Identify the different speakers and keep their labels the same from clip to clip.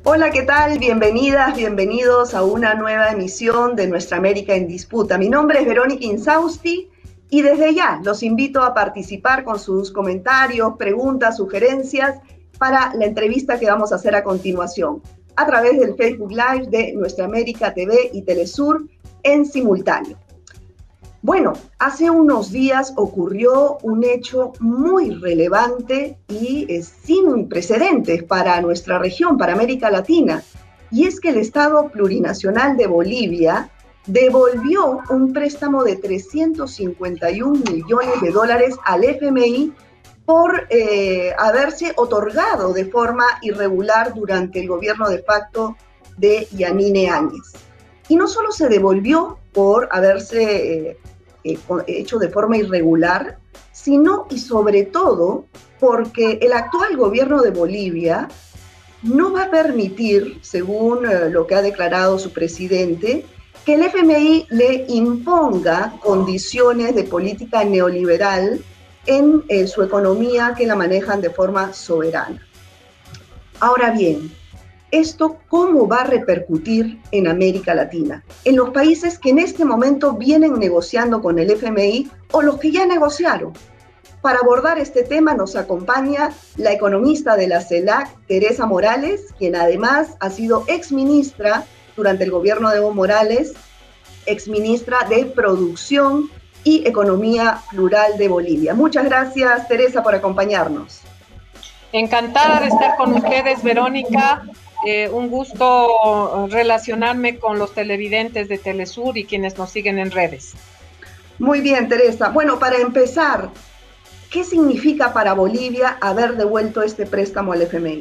Speaker 1: Hola, ¿qué tal? Bienvenidas, bienvenidos a una nueva emisión de Nuestra América en Disputa. Mi nombre es Verónica Insausti y desde ya los invito a participar con sus comentarios, preguntas, sugerencias para la entrevista que vamos a hacer a continuación a través del Facebook Live de Nuestra América TV y Telesur en simultáneo. Bueno, hace unos días ocurrió un hecho muy relevante y sin precedentes para nuestra región, para América Latina, y es que el Estado Plurinacional de Bolivia devolvió un préstamo de 351 millones de dólares al FMI por haberse otorgado de forma irregular durante el gobierno de facto de Yanine Áñez. Y no solo se devolvió por haberse hecho de forma irregular, sino y sobre todo porque el actual gobierno de Bolivia no va a permitir, según lo que ha declarado su presidente, que el FMI le imponga condiciones de política neoliberal en su economía que la manejan de forma soberana. Ahora bien, ¿esto cómo va a repercutir en América Latina? En los países que en este momento vienen negociando con el FMI o los que ya negociaron. Para abordar este tema nos acompaña la economista de la CELAC, Teresa Morales, quien además ha sido exministra durante el gobierno de Evo Morales, exministra de Producción y Economía Plural de Bolivia. Muchas gracias, Teresa, por acompañarnos.
Speaker 2: Encantada de estar con ustedes, Verónica. Un gusto relacionarme con los televidentes de Telesur y quienes nos siguen en redes.
Speaker 1: Muy bien, Teresa. Bueno, para empezar, ¿qué significa para Bolivia haber devuelto este préstamo al FMI?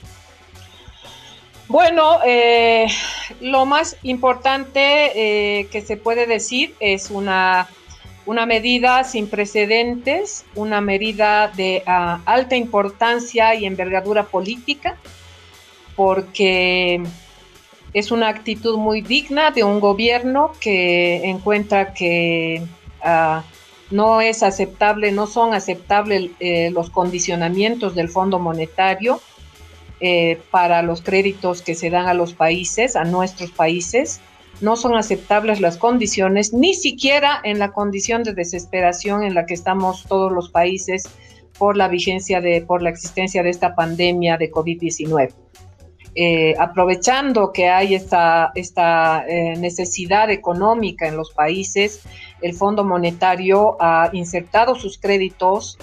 Speaker 2: Bueno, lo más importante que se puede decir es una medida sin precedentes, una medida de alta importancia y envergadura política, porque es una actitud muy digna de un gobierno que encuentra que no son aceptables los condicionamientos del Fondo Monetario para los créditos que se dan a los países, a nuestros países. No son aceptables las condiciones, ni siquiera en la condición de desesperación en la que estamos todos los países por la existencia de esta pandemia de COVID-19. Aprovechando que hay esta necesidad económica en los países, el Fondo Monetario ha insertado sus créditos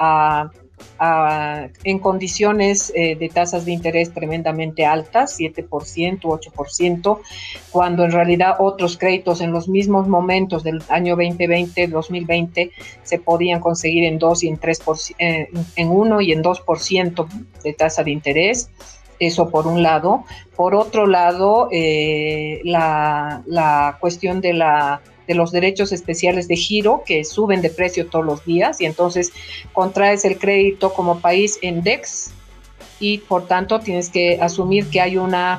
Speaker 2: en condiciones de tasas de interés tremendamente altas, 7%, 8%, cuando en realidad otros créditos en los mismos momentos del año 2020, 2020, se podían conseguir en 2 y en 3%, en 1 y en 2% de tasa de interés. Eso por un lado. Por otro lado, la cuestión de los derechos especiales de giro, que suben de precio todos los días, y entonces contraes el crédito como país en DEX, y por tanto tienes que asumir que hay una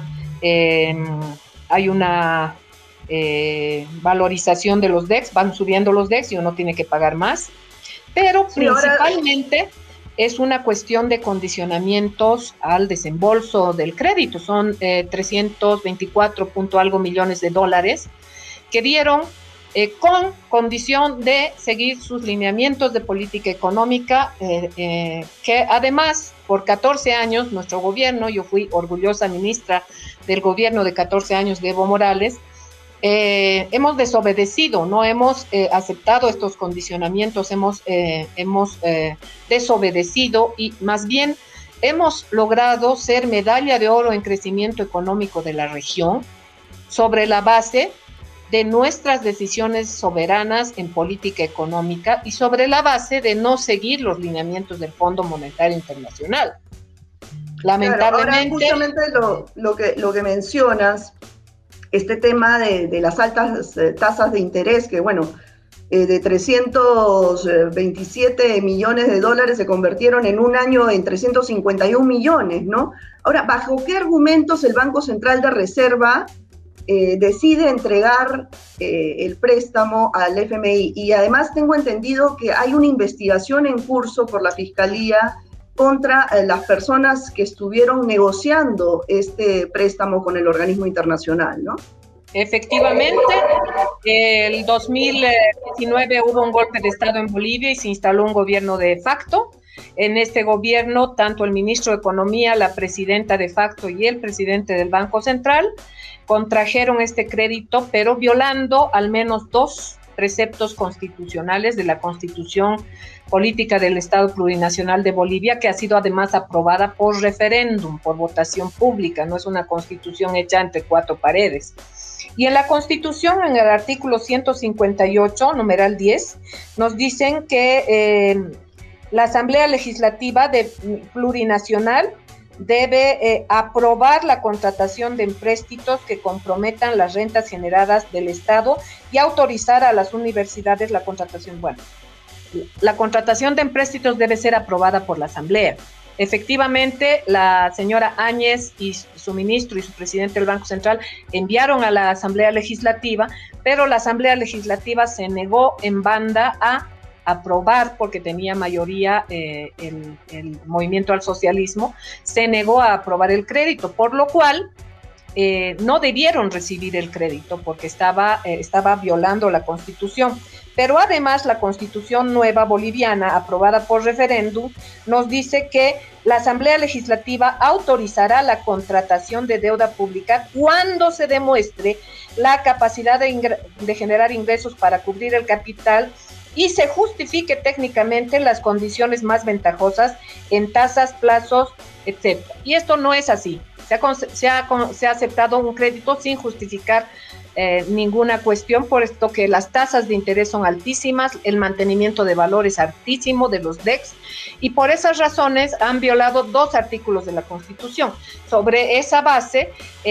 Speaker 2: valorización de los DEX, van subiendo los DEX y uno tiene que pagar más, pero sí, principalmente es una cuestión de condicionamientos al desembolso del crédito. Son 324 algo millones de dólares que dieron con condición de seguir sus lineamientos de política económica, que además por 14 años nuestro gobierno, yo fui orgullosa ministra del gobierno de 14 años de Evo Morales, hemos desobedecido, no hemos aceptado estos condicionamientos, hemos desobedecido y más bien hemos logrado ser medalla de oro en crecimiento económico de la región sobre la base de nuestras decisiones soberanas en política económica y sobre la base de no seguir los lineamientos del Fondo Monetario Internacional. Lamentablemente.
Speaker 1: Claro, ahora justamente lo que mencionas, este tema de las altas tasas de interés, que bueno, de 327 millones de dólares se convirtieron en un año en 351 millones, ¿no? Ahora, ¿bajo qué argumentos el Banco Central de Reserva decide entregar el préstamo al FMI? Y además tengo entendido que hay una investigación en curso por la Fiscalía contra las personas que estuvieron negociando este préstamo con el organismo internacional, ¿no?
Speaker 2: Efectivamente, el 2019 hubo un golpe de Estado en Bolivia y se instaló un gobierno de facto. En este gobierno, tanto el ministro de Economía, la presidenta de facto y el presidente del Banco Central contrajeron este crédito, pero violando al menos 2 preceptos constitucionales de la Constitución Política del Estado Plurinacional de Bolivia, que ha sido además aprobada por referéndum, por votación pública, no es una constitución hecha entre 4 paredes. Y en la Constitución, en el artículo 158, numeral 10, nos dicen que la Asamblea Legislativa Plurinacional debe aprobar la contratación de empréstitos que comprometan las rentas generadas del Estado y autorizar a las universidades la contratación. Bueno, la contratación de empréstitos debe ser aprobada por la Asamblea. Efectivamente, la señora Áñez y su ministro y su presidente del Banco Central enviaron a la Asamblea Legislativa, pero la Asamblea Legislativa se negó en banda a aprobar, porque tenía mayoría el movimiento al socialismo, se negó a aprobar el crédito, por lo cual no debieron recibir el crédito porque estaba violando la Constitución. Pero además la Constitución nueva boliviana, aprobada por referéndum, nos dice que la Asamblea Legislativa autorizará la contratación de deuda pública cuando se demuestre la capacidad de generar ingresos para cubrir el capital y se justifique técnicamente las condiciones más ventajosas en tasas, plazos, etc. Y esto no es así. Se ha aceptado un crédito sin justificar ninguna cuestión, por esto que las tasas de interés son altísimas, el mantenimiento de valor es altísimo de los DEX, y por esas razones han violado 2 artículos de la Constitución. Sobre esa base,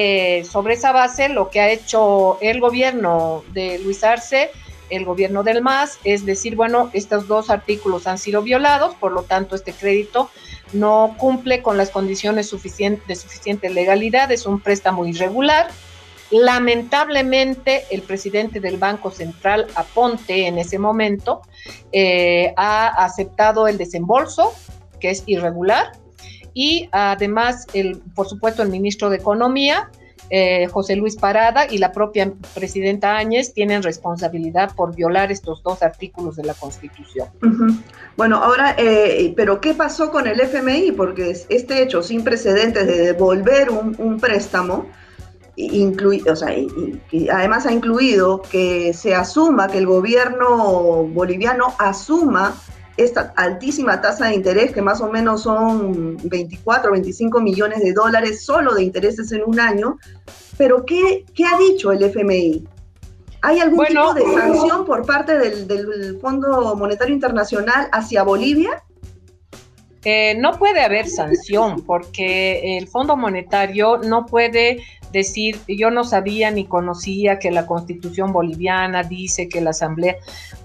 Speaker 2: lo que ha hecho el gobierno de Luis Arce, el gobierno del MAS, es decir, bueno, estos 2 artículos han sido violados, por lo tanto este crédito no cumple con las condiciones de suficiente legalidad, es un préstamo irregular. Lamentablemente, el presidente del Banco Central, Aponte, en ese momento, ha aceptado el desembolso, que es irregular, y además, por supuesto, el ministro de Economía, José Luis Parada, y la propia presidenta Áñez tienen responsabilidad por violar estos 2 artículos de la Constitución.
Speaker 1: Uh-huh. Bueno, ahora, pero ¿qué pasó con el FMI? Porque este hecho sin precedentes de devolver un préstamo, y además ha incluido que se asuma, que el gobierno boliviano asuma esta altísima tasa de interés, que más o menos son 24, 25 millones de dólares solo de intereses en un año. Pero ¿qué ha dicho el FMI? ¿Hay algún tipo de sanción por parte del Fondo Monetario Internacional hacia Bolivia?
Speaker 2: No puede haber sanción, porque el Fondo Monetario no puede decir, yo no sabía ni conocía que la Constitución boliviana dice que la Asamblea,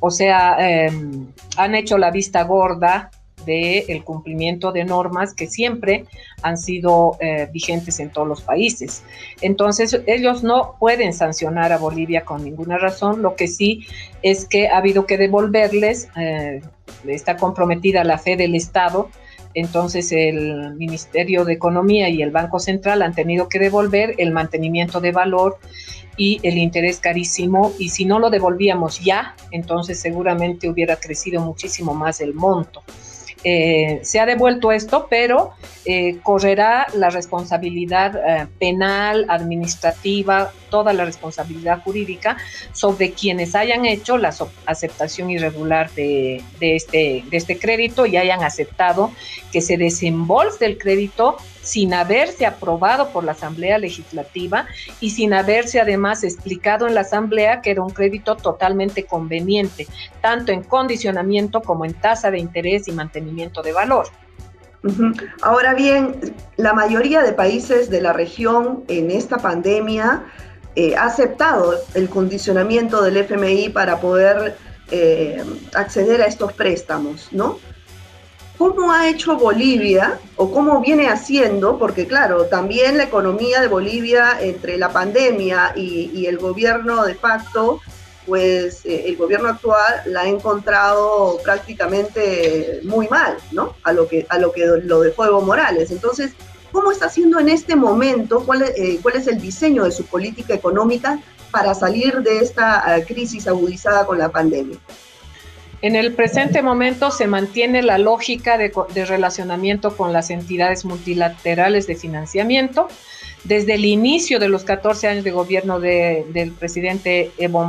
Speaker 2: han hecho la vista gorda del cumplimiento de normas que siempre han sido vigentes en todos los países. Entonces, ellos no pueden sancionar a Bolivia con ninguna razón. Lo que sí es que ha habido que devolverles, está comprometida la fe del Estado. Entonces el Ministerio de Economía y el Banco Central han tenido que devolver el mantenimiento de valor y el interés carísimo, y si no lo devolvíamos ya, entonces seguramente hubiera crecido muchísimo más el monto. Se ha devuelto esto, pero correrá la responsabilidad penal, administrativa, toda la responsabilidad jurídica sobre quienes hayan hecho la aceptación irregular de este crédito y hayan aceptado que se desembolse el crédito sin haberse aprobado por la Asamblea Legislativa y sin haberse además explicado en la Asamblea que era un crédito totalmente conveniente, tanto en condicionamiento como en tasa de interés y mantenimiento de valor.
Speaker 1: Uh-huh. Ahora bien, la mayoría de países de la región en esta pandemia ha aceptado el condicionamiento del FMI para poder acceder a estos préstamos, ¿no? ¿Cómo ha hecho Bolivia o cómo viene haciendo? Porque claro, también la economía de Bolivia entre la pandemia y el gobierno de facto pues el gobierno actual la ha encontrado prácticamente muy mal, ¿no? A lo que lo dejó Evo Morales. Entonces, ¿cómo está haciendo en este momento? ¿Cuál es el diseño de su política económica para salir de esta crisis agudizada con la pandemia?
Speaker 2: En el presente momento se mantiene la lógica de relacionamiento con las entidades multilaterales de financiamiento. Desde el inicio de los 14 años de gobierno del expresidente Evo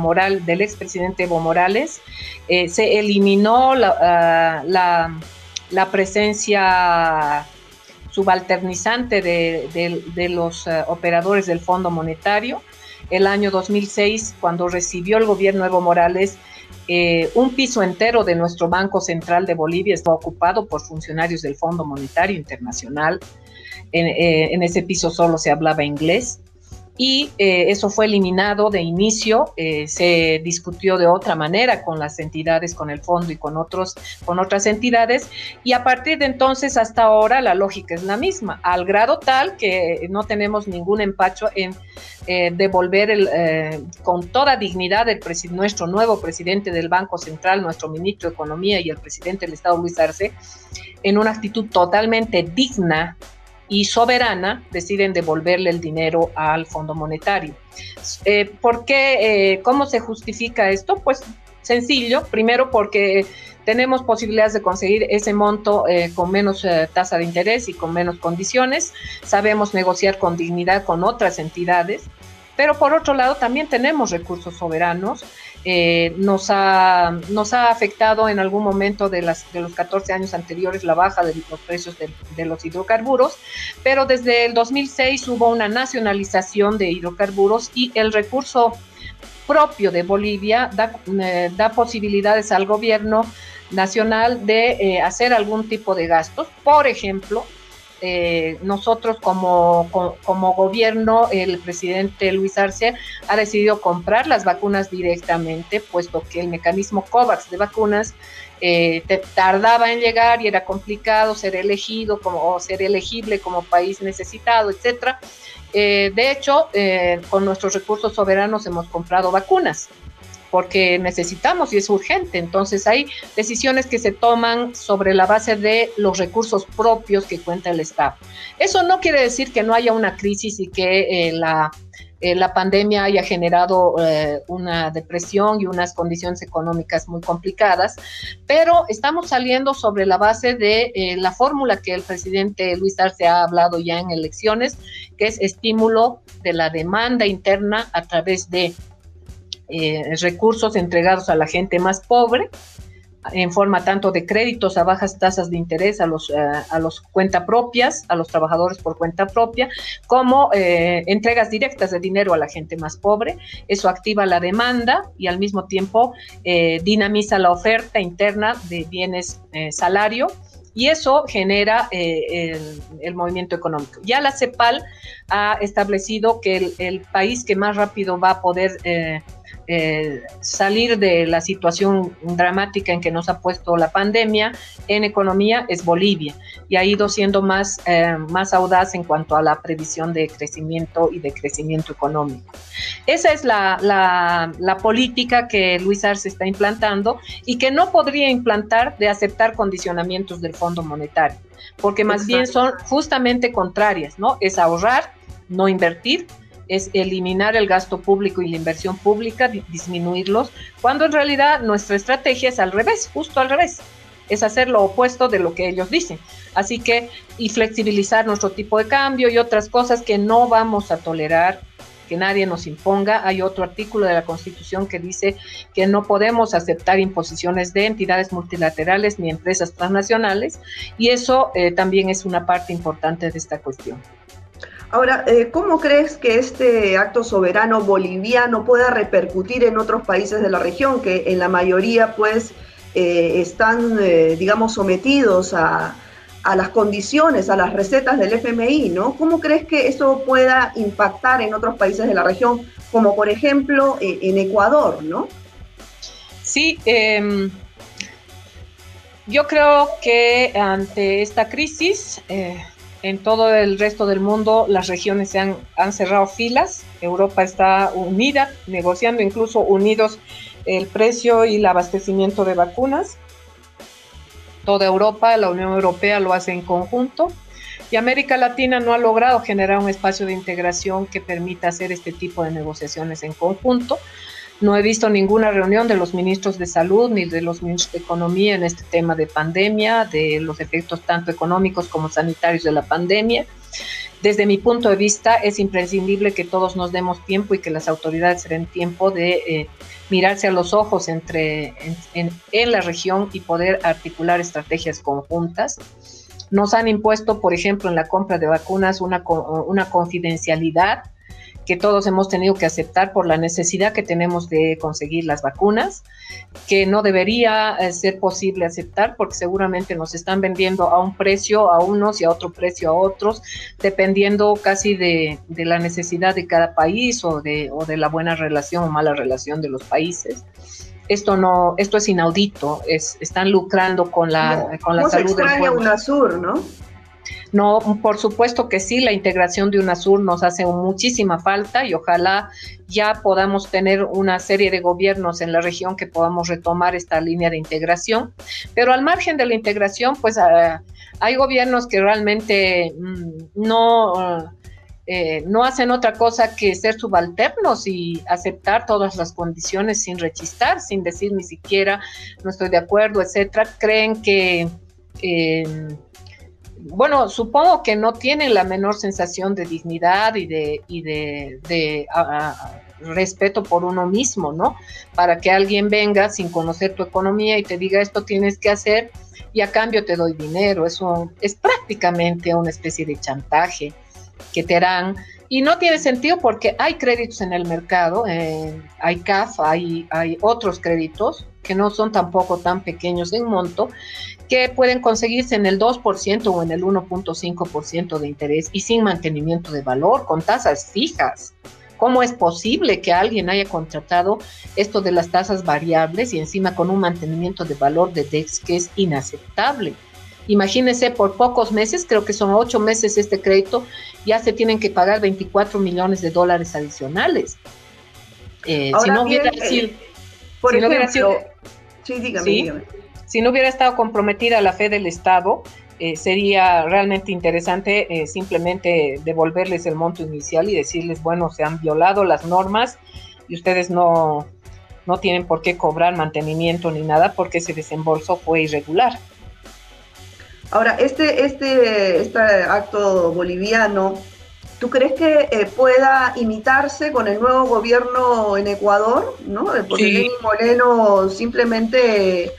Speaker 2: Morales, se eliminó la presencia subalternizante de los operadores del Fondo Monetario. El año 2006, cuando recibió el gobierno Evo Morales, un piso entero de nuestro Banco Central de Bolivia está ocupado por funcionarios del Fondo Monetario Internacional. En ese piso solo se hablaba inglés y eso fue eliminado de inicio. Se discutió de otra manera con las entidades, con el fondo y con otras entidades, y a partir de entonces hasta ahora la lógica es la misma, al grado tal que no tenemos ningún empacho en devolver con toda dignidad nuestro nuevo presidente del Banco Central, nuestro ministro de Economía y el presidente del Estado, Luis Arce, en una actitud totalmente digna y soberana, deciden devolverle el dinero al Fondo Monetario. ¿Por qué? ¿Cómo se justifica esto? Pues sencillo, primero porque tenemos posibilidades de conseguir ese monto con menos tasa de interés y con menos condiciones, sabemos negociar con dignidad con otras entidades, pero por otro lado también tenemos recursos soberanos. Nos ha afectado en algún momento de los 14 años anteriores la baja de los precios de los hidrocarburos, pero desde el 2006 hubo una nacionalización de hidrocarburos y el recurso propio de Bolivia da posibilidades al gobierno nacional de hacer algún tipo de gastos. Por ejemplo, nosotros como gobierno, el presidente Luis Arce ha decidido comprar las vacunas directamente, puesto que el mecanismo COVAX de vacunas tardaba en llegar y era complicado ser elegible como país necesitado, etcétera. De hecho, con nuestros recursos soberanos hemos comprado vacunas porque necesitamos y es urgente. Entonces hay decisiones que se toman sobre la base de los recursos propios que cuenta el Estado. Eso no quiere decir que no haya una crisis y que la pandemia haya generado una depresión y unas condiciones económicas muy complicadas, pero estamos saliendo sobre la base de la fórmula que el presidente Luis Arce ha hablado ya en elecciones, que es estímulo de la demanda interna a través de recursos entregados a la gente más pobre, en forma tanto de créditos a bajas tasas de interés a los cuentapropias, a los trabajadores por cuenta propia, como entregas directas de dinero a la gente más pobre. Eso activa la demanda y al mismo tiempo dinamiza la oferta interna de bienes, salario, y eso genera el movimiento económico. Ya la CEPAL ha establecido que el país que más rápido va a poder salir de la situación dramática en que nos ha puesto la pandemia en economía es Bolivia, y ha ido siendo más audaz en cuanto a la previsión de crecimiento y de crecimiento económico. Esa es la política que Luis Arce está implantando y que no podría implantar de aceptar condicionamientos del Fondo Monetario, porque más bien son justamente contrarias, ¿no? Es ahorrar, no invertir, es eliminar el gasto público y la inversión pública, disminuirlos, cuando en realidad nuestra estrategia es al revés, justo al revés, es hacer lo opuesto de lo que ellos dicen. Así que, y flexibilizar nuestro tipo de cambio y otras cosas que no vamos a tolerar, que nadie nos imponga. Hay otro artículo de la Constitución que dice que no podemos aceptar imposiciones de entidades multilaterales ni empresas transnacionales, y eso también es una parte importante de esta cuestión.
Speaker 1: Ahora, ¿cómo crees que este acto soberano boliviano pueda repercutir en otros países de la región que en la mayoría pues están, digamos, sometidos a las condiciones, a las recetas del FMI, ¿no? ¿Cómo crees que eso pueda impactar en otros países de la región, como por ejemplo en Ecuador, ¿no?
Speaker 2: Sí, yo creo que ante esta crisis, en todo el resto del mundo, las regiones han cerrado filas. Europa está unida, negociando, incluso unidos el precio y el abastecimiento de vacunas. Toda Europa, la Unión Europea lo hace en conjunto, y América Latina no ha logrado generar un espacio de integración que permita hacer este tipo de negociaciones en conjunto. No he visto ninguna reunión de los ministros de salud ni de los ministros de economía en este tema de pandemia, de los efectos tanto económicos como sanitarios de la pandemia. Desde mi punto de vista, es imprescindible que todos nos demos tiempo y que las autoridades se den tiempo de mirarse a los ojos en la región y poder articular estrategias conjuntas. Nos han impuesto, por ejemplo, en la compra de vacunas una confidencialidad que todos hemos tenido que aceptar por la necesidad que tenemos de conseguir las vacunas, que no debería ser posible aceptar porque seguramente nos están vendiendo a un precio a unos y a otro precio a otros, dependiendo casi de la necesidad de cada país o de la buena relación o mala relación de los países. Esto es inaudito, están lucrando con la salud del pueblo.
Speaker 1: ¿Cómo se extraña UNASUR, no?
Speaker 2: No, por supuesto que sí, la integración de UNASUR nos hace muchísima falta y ojalá ya podamos tener una serie de gobiernos en la región que podamos retomar esta línea de integración. Pero al margen de la integración, pues hay gobiernos que realmente no hacen otra cosa que ser subalternos y aceptar todas las condiciones sin rechistar, sin decir ni siquiera no estoy de acuerdo, etcétera. Creen que... bueno, supongo que no tienen la menor sensación de dignidad y de respeto por uno mismo, ¿no? Para que alguien venga sin conocer tu economía y te diga esto tienes que hacer y a cambio te doy dinero. Eso es prácticamente una especie de chantaje que te harán. Y no tiene sentido porque hay créditos en el mercado, hay CAF, hay otros créditos que no son tampoco tan pequeños en monto, que pueden conseguirse en el 2% o en el 1.5% de interés y sin mantenimiento de valor, con tasas fijas. ¿Cómo es posible que alguien haya contratado esto de las tasas variables y encima con un mantenimiento de valor de DEX que es inaceptable? Imagínense, por pocos meses, creo que son 8 meses este crédito, ya se tienen que pagar $24 millones adicionales.
Speaker 1: Ahora si no hubiera
Speaker 2: bien,
Speaker 1: sido... Por ejemplo, sí, dígame.
Speaker 2: Si no hubiera estado comprometida la fe del Estado, sería realmente interesante simplemente devolverles el monto inicial y decirles, bueno, se han violado las normas y ustedes no tienen por qué cobrar mantenimiento ni nada porque ese desembolso fue irregular.
Speaker 1: Ahora, este acto boliviano, ¿tú crees que pueda imitarse con el nuevo gobierno en Ecuador? ¿No? Porque
Speaker 2: Sí.
Speaker 1: Lenín Moreno simplemente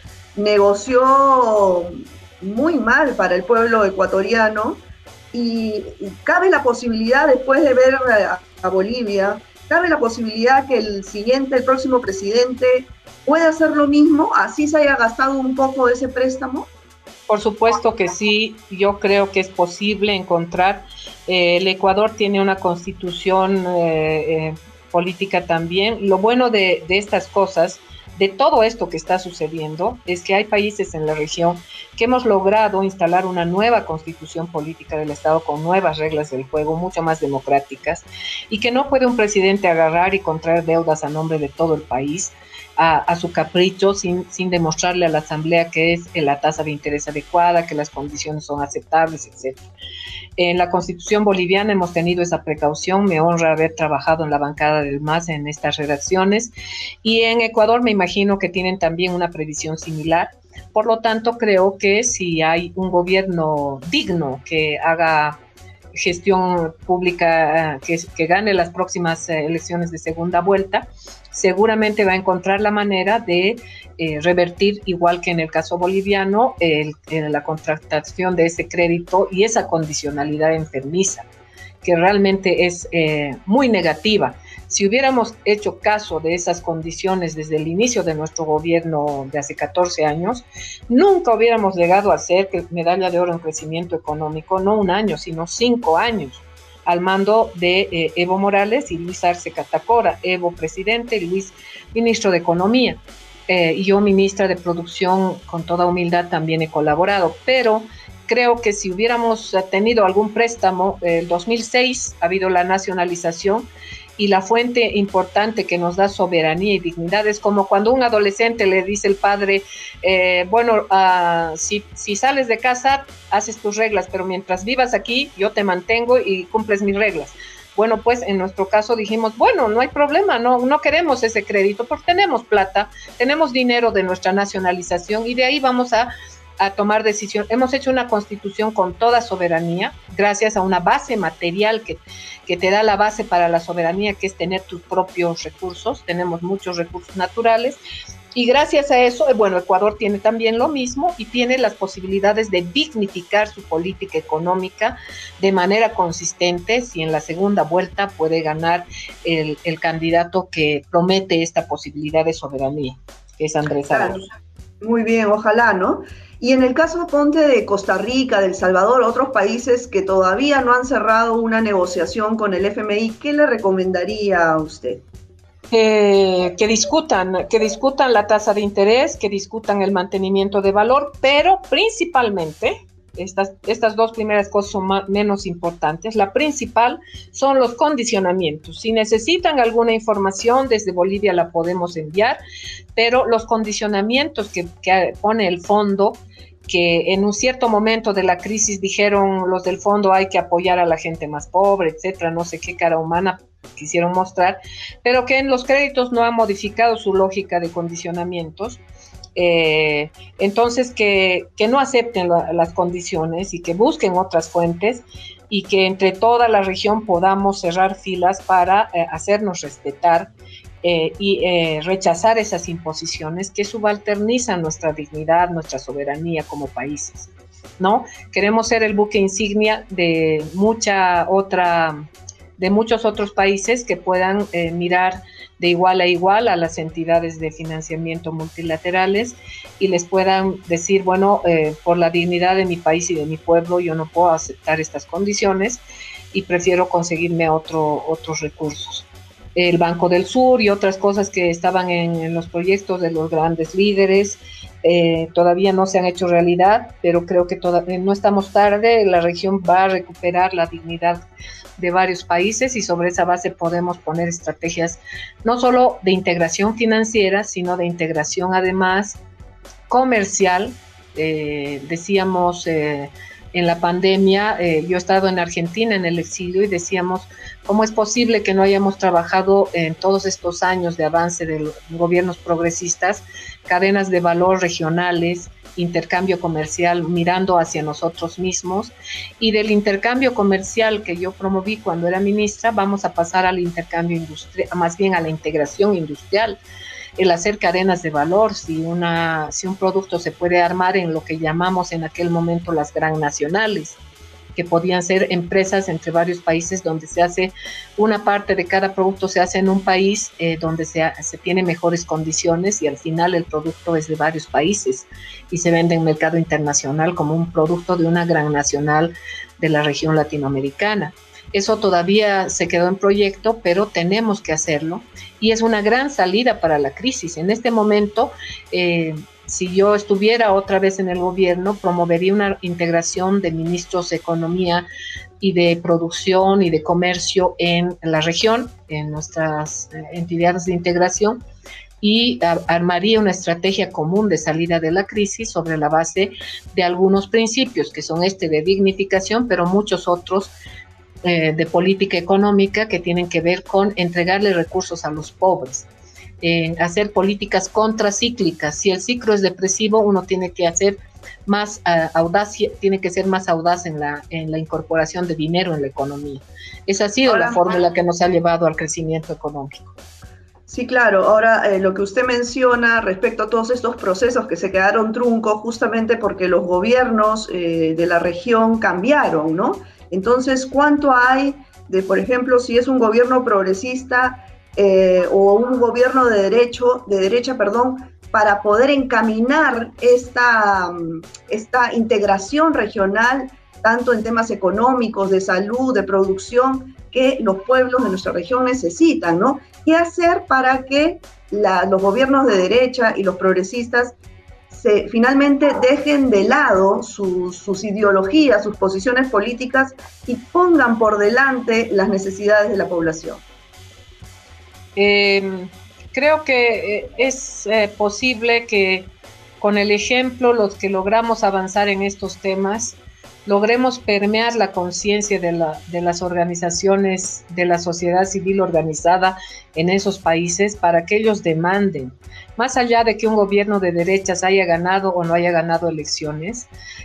Speaker 1: negoció muy mal para el pueblo ecuatoriano y cabe la posibilidad, después de ver a Bolivia, cabe la posibilidad que el próximo presidente pueda hacer lo mismo, así se haya gastado un poco de ese préstamo.
Speaker 2: Por supuesto que sí, yo creo que es posible encontrar. El Ecuador tiene una constitución política también. Lo bueno de estas cosas, de todo esto que está sucediendo, es que hay países en la región que hemos logrado instalar una nueva constitución política del Estado con nuevas reglas del juego, mucho más democráticas, y que no puede un presidente agarrar y contraer deudas a nombre de todo el país, a su capricho, sin demostrarle a la Asamblea que es la tasa de interés adecuada, que las condiciones son aceptables, etc. En la Constitución boliviana hemos tenido esa precaución, me honra haber trabajado en la bancada del MAS en estas redacciones, y en Ecuador me imagino que tienen también una previsión similar. Por lo tanto, creo que si hay un gobierno digno que haga gestión pública, que gane las próximas elecciones de segunda vuelta, seguramente va a encontrar la manera de revertir, igual que en el caso boliviano, la contratación de ese crédito y esa condicionalidad enfermiza, que realmente es muy negativa. Si hubiéramos hecho caso de esas condiciones desde el inicio de nuestro gobierno de hace 14 años, nunca hubiéramos llegado a ser medalla de oro en crecimiento económico, no un año, sino 5 años, al mando de Evo Morales y Luis Arce Catacora, Evo presidente, Luis ministro de Economía, y yo ministra de Producción. Con toda humildad también he colaborado, pero creo que si hubiéramos tenido algún préstamo, el 2006 ha habido la nacionalización, y la fuente importante que nos da soberanía y dignidad es como cuando un adolescente le dice el padre, si sales de casa, haces tus reglas, pero mientras vivas aquí, yo te mantengo y cumples mis reglas. Bueno, pues en nuestro caso dijimos, bueno, no hay problema, no queremos ese crédito porque tenemos plata, tenemos dinero de nuestra nacionalización y de ahí vamos a tomar decisión. Hemos hecho una constitución con toda soberanía, gracias a una base material que te da la base para la soberanía, que es tener tus propios recursos. Tenemos muchos recursos naturales y gracias a eso, bueno, Ecuador tiene también lo mismo y tiene las posibilidades de dignificar su política económica de manera consistente si en la segunda vuelta puede ganar el candidato que promete esta posibilidad de soberanía, que es Andrés Arauz.
Speaker 1: Muy bien, ojalá, ¿no? Y en el caso, ponte, de Costa Rica, de El Salvador, otros países que todavía no han cerrado una negociación con el FMI, ¿qué le recomendaría a usted?
Speaker 2: Que discutan la tasa de interés, que discutan el mantenimiento de valor, pero principalmente, estas dos primeras cosas son menos importantes. La principal son los condicionamientos. Si necesitan alguna información, desde Bolivia la podemos enviar, pero los condicionamientos que pone el fondo, que en un cierto momento de la crisis dijeron los del fondo hay que apoyar a la gente más pobre, etcétera, no sé qué cara humana quisieron mostrar, pero que en los créditos no han modificado su lógica de condicionamientos. Entonces que no acepten las condiciones y que busquen otras fuentes y que entre toda la región podamos cerrar filas para hacernos respetar y rechazar esas imposiciones que subalternizan nuestra dignidad, nuestra soberanía como países, ¿no? Queremos ser el buque insignia de muchos otros países que puedan mirar de igual a igual a las entidades de financiamiento multilaterales y les puedan decir, bueno, por la dignidad de mi país y de mi pueblo, yo no puedo aceptar estas condiciones y prefiero conseguirme otros recursos. El Banco del Sur y otras cosas que estaban en los proyectos de los grandes líderes, todavía no se han hecho realidad, pero creo que no estamos tarde, la región va a recuperar la dignidad de varios países y sobre esa base podemos poner estrategias no solo de integración financiera, sino de integración además comercial. Decíamos en la pandemia, yo he estado en Argentina en el exilio y decíamos, ¿cómo es posible que no hayamos trabajado en todos estos años de avance de los gobiernos progresistas, cadenas de valor regionales, intercambio comercial mirando hacia nosotros mismos? Y del intercambio comercial que yo promoví cuando era ministra, vamos a pasar al intercambio industrial, más bien a la integración industrial, el hacer cadenas de valor. Si un producto se puede armar en lo que llamamos en aquel momento las transnacionales, que podían ser empresas entre varios países donde se hace una parte de cada producto, se hace en un país donde se tiene mejores condiciones y al final el producto es de varios países y se vende en mercado internacional como un producto de una gran nacional de la región latinoamericana. Eso todavía se quedó en proyecto, pero tenemos que hacerlo y es una gran salida para la crisis. En este momento, si yo estuviera otra vez en el gobierno, promovería una integración de ministros de Economía y de Producción y de Comercio en la región, en nuestras entidades de integración, y armaría una estrategia común de salida de la crisis sobre la base de algunos principios, que son de dignificación, pero muchos otros de política económica que tienen que ver con entregarle recursos a los pobres. Hacer políticas contracíclicas. Si el ciclo es depresivo, uno tiene que hacer más tiene que ser más audaz en la incorporación de dinero en la economía. Esa ha sido la fórmula que nos ha llevado al crecimiento económico.
Speaker 1: Sí, claro. Ahora, lo que usted menciona respecto a todos estos procesos que se quedaron truncos justamente porque los gobiernos de la región cambiaron, ¿no? Entonces, ¿cuánto hay de, por ejemplo, si es un gobierno progresista o un gobierno de derecha, para poder encaminar esta integración regional, tanto en temas económicos, de salud, de producción, que los pueblos de nuestra región necesitan, ¿no? ¿Qué hacer para que los gobiernos de derecha y los progresistas finalmente dejen de lado sus ideologías, sus posiciones políticas y pongan por delante las necesidades de la población?
Speaker 2: Creo que es posible que con el ejemplo, los que logramos avanzar en estos temas, logremos permear la conciencia de las organizaciones de la sociedad civil organizada en esos países para que ellos demanden, más allá de que un gobierno de derechas haya ganado o no haya ganado elecciones,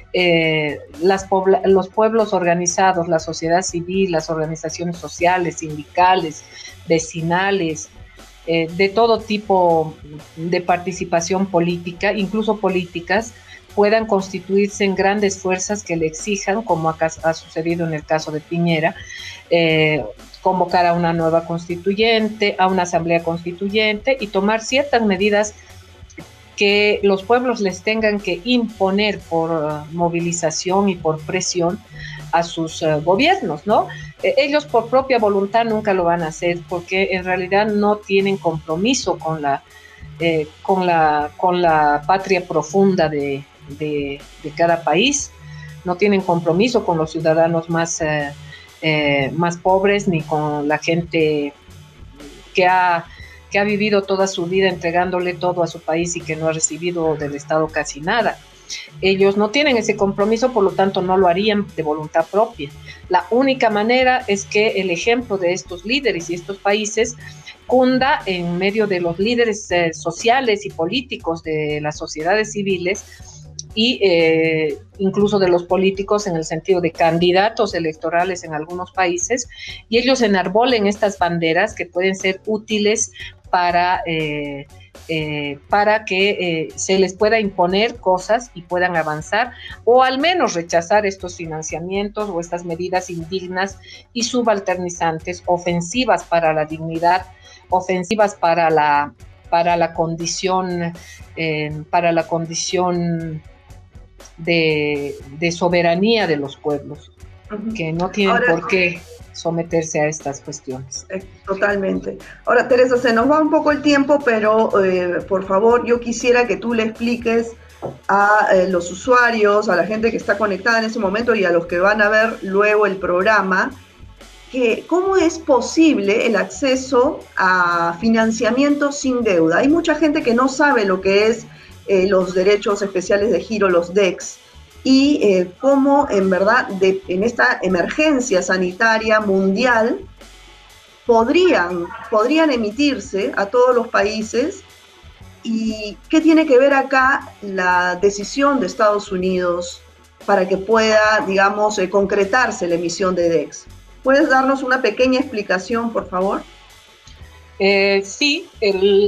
Speaker 2: los pueblos organizados, la sociedad civil, las organizaciones sociales, sindicales, vecinales, de todo tipo de participación política, incluso políticas, puedan constituirse en grandes fuerzas que le exijan, como ha sucedido en el caso de Piñera, convocar a una nueva constituyente, a una asamblea constituyente y tomar ciertas medidas que los pueblos les tengan que imponer por movilización y por presión a sus gobiernos, ¿no? Ellos por propia voluntad nunca lo van a hacer porque en realidad no tienen compromiso con la patria profunda de cada país, no tienen compromiso con los ciudadanos más pobres ni con la gente que ha vivido toda su vida entregándole todo a su país y que no ha recibido del Estado casi nada. Ellos no tienen ese compromiso, por lo tanto no lo harían de voluntad propia. La única manera es que el ejemplo de estos líderes y estos países cunda en medio de los líderes sociales y políticos de las sociedades civiles y incluso de los políticos en el sentido de candidatos electorales en algunos países, y ellos enarbolen estas banderas que pueden ser útiles para que se les pueda imponer cosas y puedan avanzar, o al menos rechazar estos financiamientos o estas medidas indignas y subalternizantes, ofensivas para la dignidad, ofensivas para la condición de soberanía de los pueblos, que no tienen por qué someterse a estas cuestiones.
Speaker 1: Totalmente. Ahora, Teresa, se nos va un poco el tiempo, pero por favor, yo quisiera que tú le expliques a los usuarios, a la gente que está conectada en ese momento y a los que van a ver luego el programa, que cómo es posible el acceso a financiamiento sin deuda. Hay mucha gente que no sabe lo que es los derechos especiales de giro, los DEX, y cómo en verdad en esta emergencia sanitaria mundial podrían emitirse a todos los países, y qué tiene que ver acá la decisión de Estados Unidos para que pueda, digamos, concretarse la emisión de DEX. ¿Puedes darnos una pequeña explicación, por favor?
Speaker 2: Sí,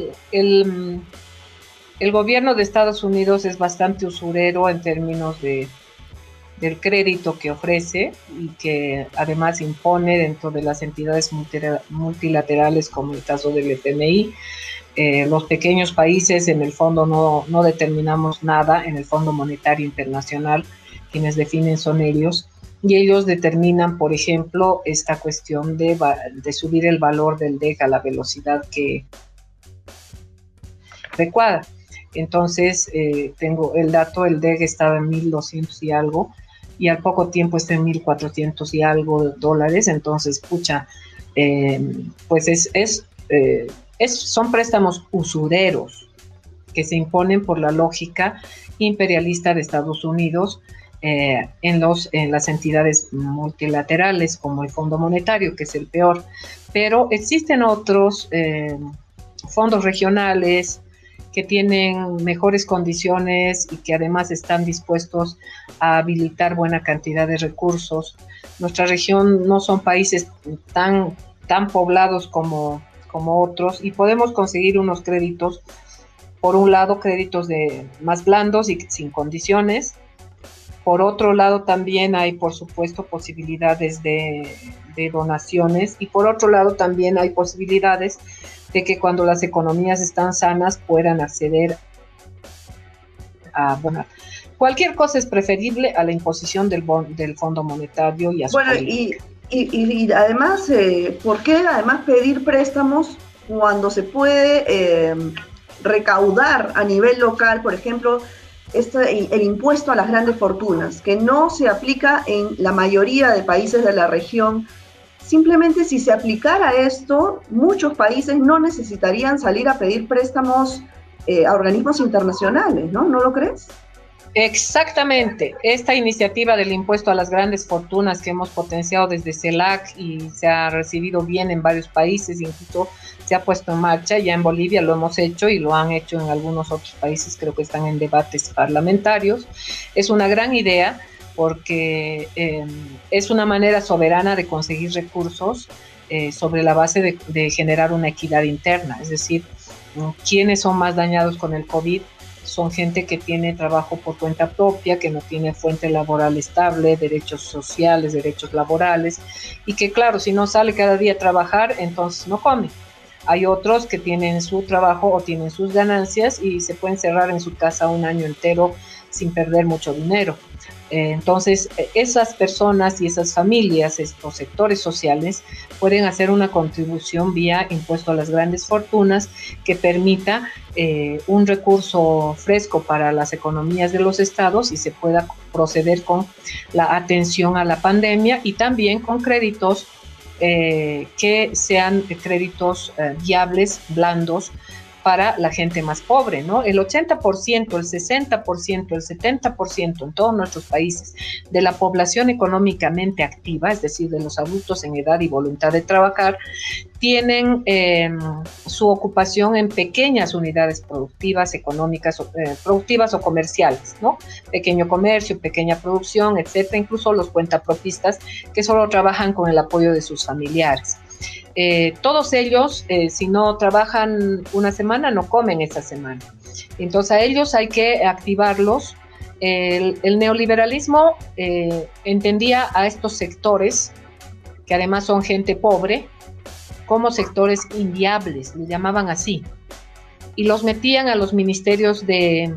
Speaker 2: el gobierno de Estados Unidos es bastante usurero en términos del crédito que ofrece y que además impone dentro de las entidades multilaterales, como el caso del FMI. Los pequeños países en el fondo no determinamos nada, en el Fondo Monetario Internacional quienes definen son ellos, y ellos determinan, por ejemplo, esta cuestión de subir el valor del DEC a la velocidad que adecuada. Entonces, tengo el dato, el DEC estaba en 1.200 y algo, y al poco tiempo está en 1.400 y algo dólares. Entonces, pues son préstamos usureros que se imponen por la lógica imperialista de Estados Unidos en las entidades multilaterales, como el Fondo Monetario, que es el peor. Pero existen otros fondos regionales que tienen mejores condiciones y que además están dispuestos a habilitar buena cantidad de recursos. Nuestra región no son países tan poblados como otros, y podemos conseguir unos créditos, por un lado créditos más blandos y sin condiciones. Por otro lado también hay, por supuesto, posibilidades de donaciones, y por otro lado también hay posibilidades de que cuando las economías están sanas puedan acceder a donar. Cualquier cosa es preferible a la imposición del Fondo Monetario y a su política.
Speaker 1: Y además, ¿por qué además pedir préstamos cuando se puede recaudar a nivel local, por ejemplo, el impuesto a las grandes fortunas, que no se aplica en la mayoría de países de la región? simplemente si se aplicara esto, muchos países no necesitarían salir a pedir préstamos a organismos internacionales, ¿no? ¿No lo crees?
Speaker 2: Exactamente. Esta iniciativa del impuesto a las grandes fortunas que hemos potenciado desde CELAC y se ha recibido bien en varios países, incluso se ha puesto en marcha, ya en Bolivia lo hemos hecho y lo han hecho en algunos otros países, creo que están en debates parlamentarios. Es una gran idea porque es una manera soberana de conseguir recursos sobre la base de generar una equidad interna, es decir, ¿quiénes son más dañados con el COVID? Son gente que tiene trabajo por cuenta propia, que no tiene fuente laboral estable, derechos sociales, derechos laborales, y que claro, si no sale cada día a trabajar, entonces no come. Hay otros que tienen su trabajo o tienen sus ganancias y se pueden cerrar en su casa un año entero sin perder mucho dinero. Entonces, esas personas y esas familias, estos sectores sociales, pueden hacer una contribución vía impuesto a las grandes fortunas que permita un recurso fresco para las economías de los estados y se pueda proceder con la atención a la pandemia y también con créditos que sean créditos viables, blandos, para la gente más pobre, ¿no? El 80%, el 60%, el 70% en todos nuestros países de la población económicamente activa, es decir, de los adultos en edad y voluntad de trabajar, tienen su ocupación en pequeñas unidades productivas, económicas, productivas o comerciales, ¿no? Pequeño comercio, pequeña producción, etcétera, incluso los cuentapropistas que solo trabajan con el apoyo de sus familiares. Todos ellos, si no trabajan una semana, no comen esa semana. Entonces a ellos hay que activarlos. El neoliberalismo entendía a estos sectores, que además son gente pobre, como sectores inviables, le llamaban así, y los metían a los ministerios de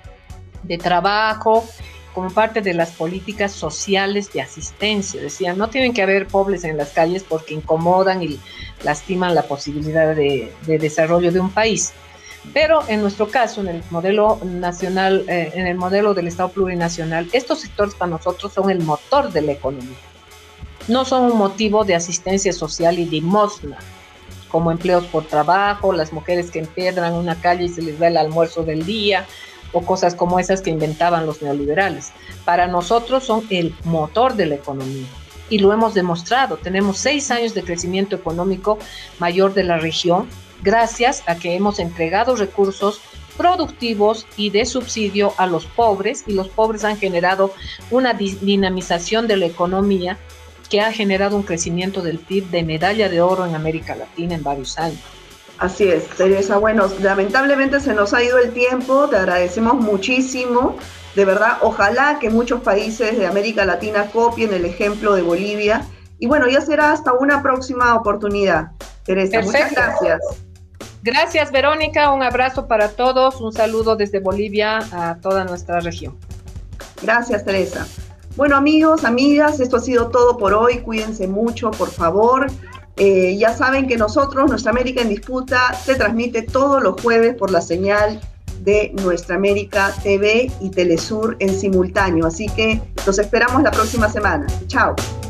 Speaker 2: trabajo, como parte de las políticas sociales de asistencia. Decían, no tienen que haber pobres en las calles porque incomodan y lastiman la posibilidad de desarrollo de un país. Pero en nuestro caso, en el modelo nacional, en el modelo del Estado plurinacional, estos sectores para nosotros son el motor de la economía. No son un motivo de asistencia social y limosna, como empleos por trabajo, las mujeres que empiedran una calle y se les da el almuerzo del día, o cosas como esas que inventaban los neoliberales. Para nosotros son el motor de la economía y lo hemos demostrado. Tenemos 6 años de crecimiento económico mayor de la región gracias a que hemos entregado recursos productivos y de subsidio a los pobres, y los pobres han generado una dinamización de la economía que ha generado un crecimiento del PIB de medalla de oro en América Latina en varios años.
Speaker 1: Así es, Teresa. Bueno, lamentablemente se nos ha ido el tiempo, te agradecemos muchísimo. De verdad, ojalá que muchos países de América Latina copien el ejemplo de Bolivia. Y bueno, ya será hasta una próxima oportunidad. Teresa, perfecto. Muchas gracias.
Speaker 2: Gracias, Verónica. Un abrazo para todos. Un saludo desde Bolivia a toda nuestra región.
Speaker 1: Gracias, Teresa. Bueno, amigos, amigas, esto ha sido todo por hoy. Cuídense mucho, por favor. Ya saben que nosotros, Nuestra América en Disputa, se transmite todos los jueves por la señal de Nuestra América TV y Telesur en simultáneo. Así que los esperamos la próxima semana. Chao.